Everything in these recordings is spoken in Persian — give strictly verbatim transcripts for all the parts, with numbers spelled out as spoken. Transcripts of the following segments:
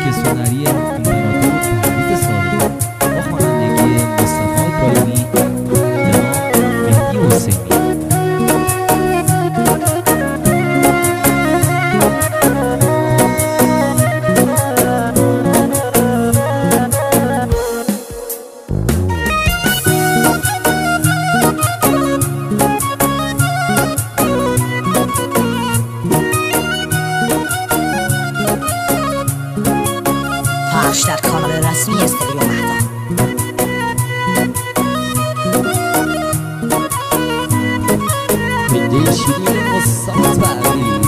ارکستر هنری امپراتور تهدید صادقی با خوانندگی مصطفی ابراهیمی جناب مهدی حسینی. پخش در کانال رسمی استودیو مهتاب. پنجه شیرین استاد پرویز.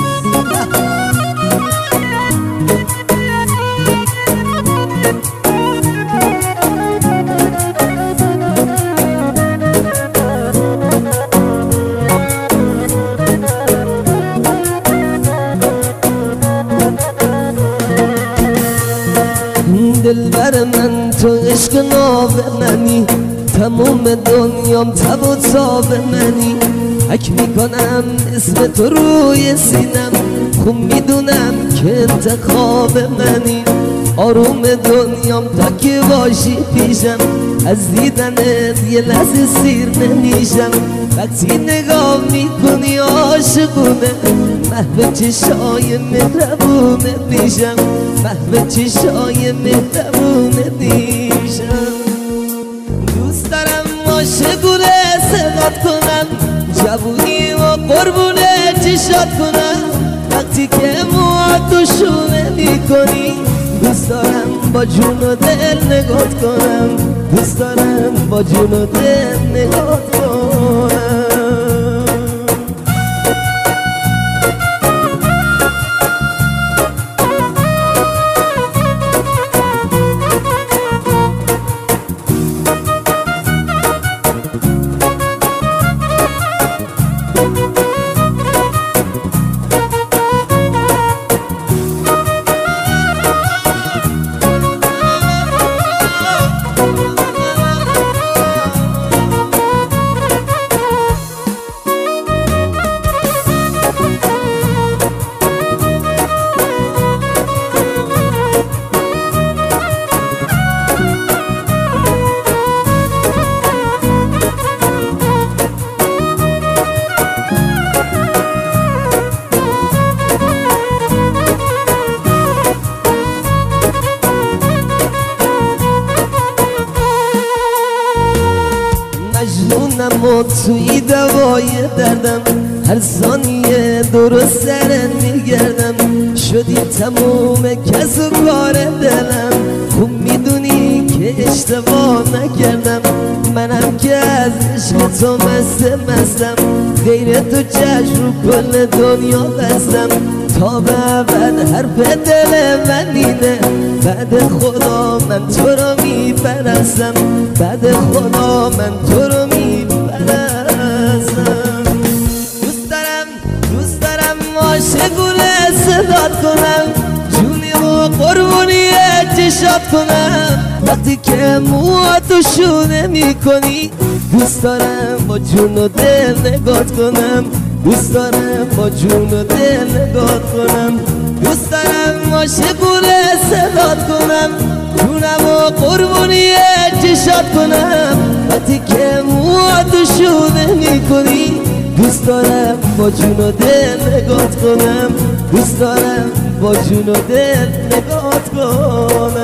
دلبر من تو عشق ناب منی، تموم دنیام تب و تاب منی. حک میکنم اسم تو روی سینم، خوب میدونم که انتخاب منی. آروم دنیام تا که باشی پیشم، از دیدنت یه لحظه سیر نمیشم. وقتی نگاه میکنی عاشقونه، محو چشای مهربونه میشم، محو چشای مهربونه میشم. دوست دارم عاشقونه صدات کنم، جوونی و قربونه چشات کنم. وقتی که موها تو شونه میکنی، دوست دارم با جون و دل نگات کنم، دوست دارم با جون و دل نگات کنم. مجنونم و توی دوای دردم، هر ثانیه درست سرت میگردم. شدی تموم کس و کار دلم، خوب میدونی که اشتباه نکردم. منم که از عشق تو مست مستم، غیر تو چشم رو کل دنیا بستم. تا به ابد حرف دل من اینه، بعد خدا من تو رو میپرستم، بعد خدا من تو رو میپرستم. دوست دارم دوست دارم عاشقونه صدات کنم، جونی و قربونی چشات کنم. وقتی که موها تو شونه میکنی، دوست دارم با جون و دل نگات کنم، دوست دارم با جون و دل نگات کنم. دوست دارم عاشقونه صدات کنم، جونم و قربونی چشات کنم. وقتی که موها تو شونه میکنی، دوست دارم با جون و دل نگات کنم، دوست دارم با جون و دل نگات کنم.